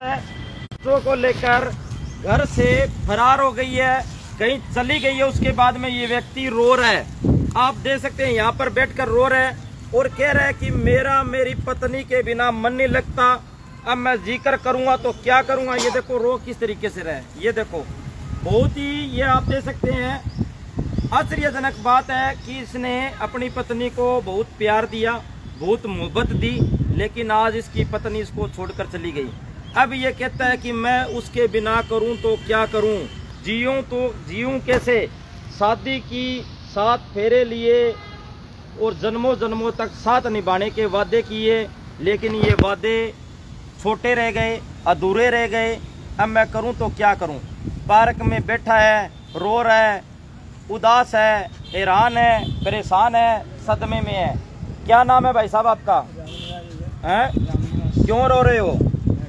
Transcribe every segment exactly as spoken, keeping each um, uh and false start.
बच्चों को लेकर घर से फरार हो गई है, कहीं चली गई है। उसके बाद में ये व्यक्ति रो रहा है, आप देख सकते हैं यहाँ पर बैठकर रो रहा है और कह रहा है कि मेरा मेरी पत्नी के बिना मन नहीं लगता, अब मैं जिक्र करूंगा तो क्या करूंगा। ये देखो रो किस तरीके से रहे, ये देखो बहुत ही, ये आप देख सकते हैं आश्चर्यजनक बात है कि इसने अपनी पत्नी को बहुत प्यार दिया, बहुत मोहब्बत दी, लेकिन आज इसकी पत्नी इसको छोड़कर चली गई। अब ये कहता है कि मैं उसके बिना करूं तो क्या करूं, जीऊं तो जीऊं कैसे। शादी की, सात फेरे लिए और जन्मों जन्मों तक साथ निभाने के वादे किए, लेकिन ये वादे छोटे रह गए, अधूरे रह गए। अब मैं करूं तो क्या करूं। पार्क में बैठा है, रो रहा है, उदास है, हैरान है, परेशान है, सदमे में है। क्या नाम है भाई साहब आपका? हैं? क्यों रो रहे हो?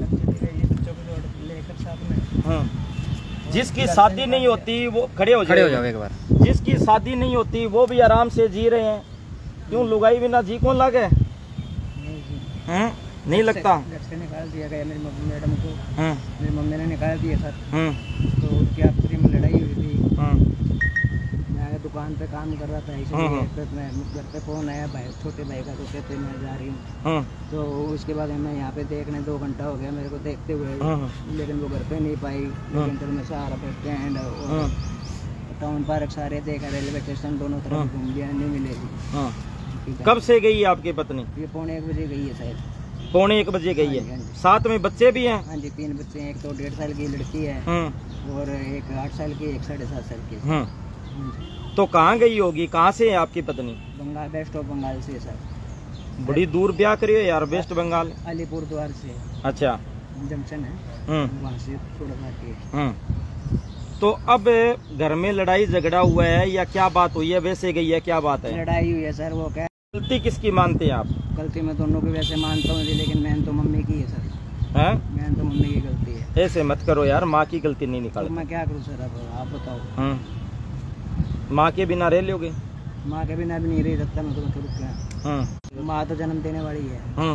जिसकी शादी नहीं होती वो खड़े हो खड़े हो जाओ एक बार। जिसकी शादी नहीं होती वो भी आराम से जी रहे हैं, क्यों लुगाई बिना जी कौन लगे? हैं? नहीं लगता। घर से निकाल दिया गया मेरी मैडम को, हैं? मेरी मम्मी ने निकाल दिया सर। हैं? तो उसकी आपसी में लड़ाई हुई थी। हैं? मैं दुकान पे काम कर रहा था, इसलिए फिर मैं घर पे फोन आया भाई, छोटे भाई का, तो कहते मैं जा रही हूँ। तो उसके बाद मैं यहाँ पे देखने दो घंटा हो गया मेरे को देखते हुए, लेकिन वो घर पे नहीं पाई। लेकिन फिर मैं सहारा बस स्टैंड और टाउन पार्क सारे देखा, रेलवे स्टेशन दोनों तरफ घूम लिया, नहीं मिलेगी। कब से गई है आपकी पत्नी? ये पौने एक बजे गई है शायद। पौने एक बजे गई है। साथ में बच्चे भी हैं? हाँ जी, तीन बच्चे हैं। एक तो डेढ़ साल की लड़की है और एक आठ साल की, एक साढ़े सात साल की। तो कहाँ गई होगी, कहाँ से है आपकी पत्नी? बंगाल, वेस्ट ऑफ बंगाल से सर। बड़ी दूर ब्याह करी है यार, वेस्ट बंगाल। अलीपुर द्वार से। अच्छा, जंक्शन है वहाँ से थोड़ा सा। तो अब घर में लड़ाई झगड़ा हुआ है या क्या बात हुई है, वैसे गई है, क्या बात है? लड़ाई हुई है सर। वो क्या गलती किसकी मानते हैं आप? गलती मैं दोनों की वैसे मानता हूँ, लेकिन मैंने तो मम्मी की है सर। हैं? मैंने तो मम्मी की गलती है। ऐसे मत करो यार, माँ की गलती नहीं निकाल। तो मैं क्या करूँ सर, अब आप बताओ। माँ के बिना रह लोगे? माँ के बिना भी नहीं रह सकता मैं, तो मैं करूँ क्या। माँ तो जन्म देने वाली है।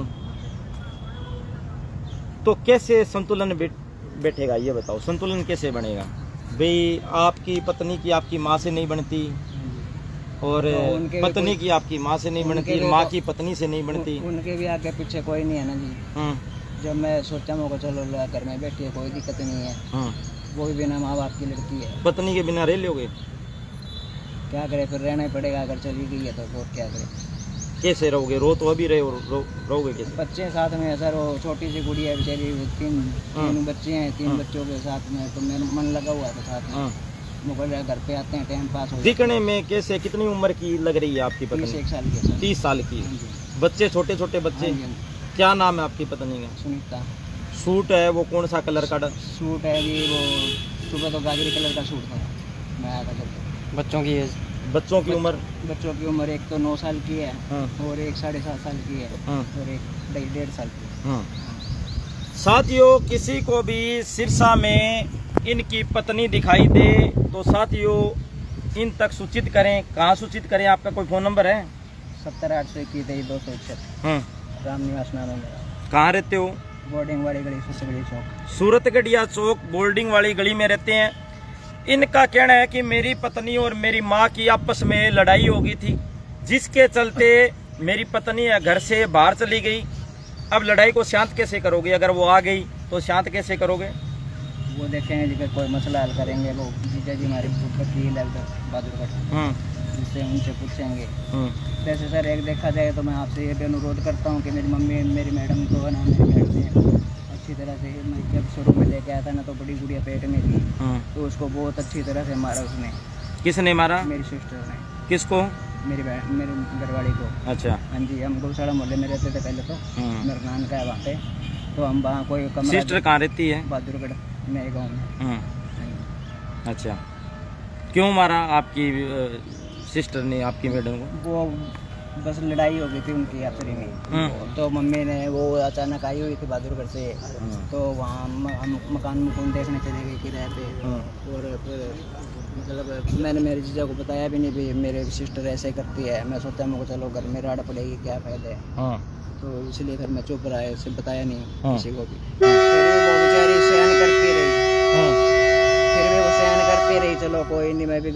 तो कैसे संतुलन बैठेगा, ये बताओ, संतुलन कैसे बनेगा भाई? आपकी पत्नी की आपकी माँ से नहीं बनती और तो पत्नी की आपकी माँ से नहीं बनती, माँ की पत्नी से नहीं बनती। उनके भी आगे पीछे कोई नहीं है ना जी। जब मैं सोचा मौका चलो घर में बैठी है, कोई दिक्कत नहीं है। वो भी बिना माँ बाप की लड़की है। पत्नी के बिना रह लोगे? क्या करे, फिर रहना ही पड़ेगा। अगर चली गई है तो और क्या करे। कैसे रहोगे? रो तो अभी रहे हो, रो, रहोगे कैसे? बच्चे साथ में है सर, वो छोटी सी गुड़िया है बेचारी, तीन तीन बच्चे हैं, तीन बच्चों के साथ में, तो मेरा मन लगा हुआ था साथ में। मुझे घर पे आते हैं, टाइम पास हो। दिखने में कैसे, कितनी उम्र की लग रही है आपकी पत्नी? तीस एक साल की। तीस साल की। बच्चे छोटे छोटे बच्चे। क्या नाम है आपकी पत्नी का? सुनीता। सूट है वो कौन सा कलर का? सूट है जी वो सुबह तो गाजरी कलर का सूट था। मैं आया था। बच्चों की एज, बच्चों की उम्र? बच्चों की उम्र एक तो नौ साल की है। हाँ। और एक साढ़े सात साल की है। हाँ। और एक डेढ़ साल की। हाँ। साथियों, किसी को भी सिरसा में इनकी पत्नी दिखाई दे तो साथियों इन तक सूचित करें। कहाँ सूचित करें? आपका कोई फोन नंबर है? सत्तर आठ सौ इक्कीस तेईस दो सौ इकसठ। राम निवास नाम है मेरा। कहाँ रहते हो? बोर्डिंग वाली गली, सूरतगढ़िया चौक। सूरतगढ़िया चौक बोर्डिंग वाली गली में रहते हैं। इनका कहना है कि मेरी पत्नी और मेरी माँ की आपस में लड़ाई हो गई थी, जिसके चलते मेरी पत्नी घर से बाहर चली गई। अब लड़ाई को शांत कैसे करोगे? अगर वो आ गई तो शांत कैसे करोगे? वो देखेंगे जी, कोई मसला हल करेंगे। वो जीजा जी हमारे वकील है बहादुरगढ़, जिससे उनसे पूछेंगे। वैसे सर एक देखा जाए तो मैं आपसे ये भी अनुरोध करता हूँ कि मेरी मम्मी मेरी मैडम को है ना, मेरी मैडम से अच्छी तरह से, मैं जब शुरू में लेके आया था ना तो बड़ी गुड़िया पेट में थी, तो उसको बहुत अच्छी तरह से मारा उसने। किसने मारा? मेरी सिस्टर ने। किसको? मेरी मेरी घरवाली को। अच्छा। हाँ जी, हम गौशाला मोहल्ले में रहते थे पहले, तो मेरा नान का है वहाँ पे, तो हम वहाँ कोई कमरा। सिस्टर कहाँ रहती है? बहादुरगढ़ मेरे गाँव में। अच्छा, क्यों मारा आपकी सिस्टर ने आपकी मैडम को? वो बस लड़ाई हो गई थी उनकी आपसी में। तो मम्मी ने, वो अचानक आई हुई थी बहादुरगढ़ से, तो वहाँ हम मकान मकान देखने चले गए किराए पे। और फिर मतलब मैंने मेरे जीजा को बताया भी नहीं भी मेरे सिस्टर ऐसे करती है। मैं सोचा मुझे चलो घर में राड़ पड़ेगी, क्या फायदा है। तो इसलिए फिर मैं चुप रहा है, उसे बताया नहीं किसी को भी।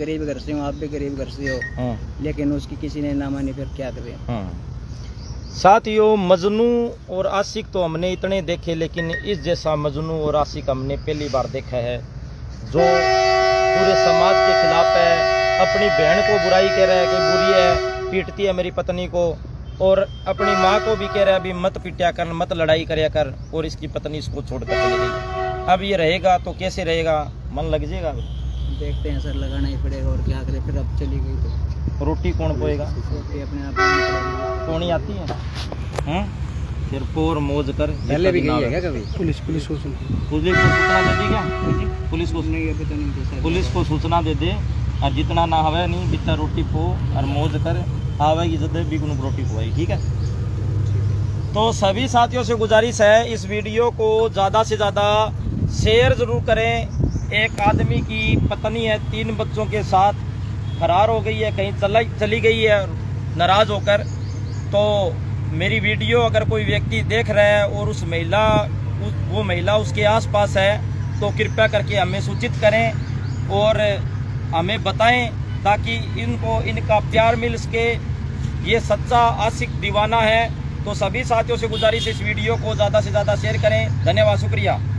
गरीब घर से हूँ, आप भी गरीब घर से हो, लेकिन उसकी किसी ने ना मानी, फिर क्या करें। साथियों, मजनू और आशिक तो हमने इतने देखे, लेकिन इस जैसा मजनू और आशिक हमने पहली बार देखा है, जो पूरे समाज के खिलाफ है, अपनी बहन को बुराई कह रहा है कि बुरी है, पीटती है मेरी पत्नी को, और अपनी माँ को भी कह रहा है अभी मत पिटिया कर, मत लड़ाई करया कर, और इसकी पत्नी इसको छोड़कर चली गई। अब ये रहेगा तो कैसे रहेगा, मन लग जाएगा। देखते हैं सर, लगाना ही पड़ेगा और क्या करें, फिर अब चली गई तो रोटी कौन पोएगा, रोटी अपने आप कौन ही आती है, हैं? फिर पोर मोज कर। पहले भी गई है क्या कभी? पुलिस पुलिस को पुलिस को सूचना दे दी क्या? पुलिस को नहीं, पता नहीं, पुलिस को सूचना दे दे, और जितना ना हवे नहीं बिता रोटी पो और मोज कर, आवेगी जदे बिगुन रोटी पोएगी, ठीक है। तो सभी साथियों से गुजारिश है, इस वीडियो को ज़्यादा से ज़्यादा शेयर ज़रूर करें। एक आदमी की पत्नी है, तीन बच्चों के साथ फरार हो गई है, कहीं चला चली गई है नाराज़ होकर। तो मेरी वीडियो अगर कोई व्यक्ति देख रहा है और उस महिला उस, वो महिला उसके आसपास है, तो कृपया करके हमें सूचित करें और हमें बताएं, ताकि इनको इनका प्यार मिल सके। ये सच्चा आशिक दीवाना है। तो सभी साथियों से गुजारिश, इस वीडियो को ज़्यादा से ज़्यादा शेयर करें। धन्यवाद, शुक्रिया।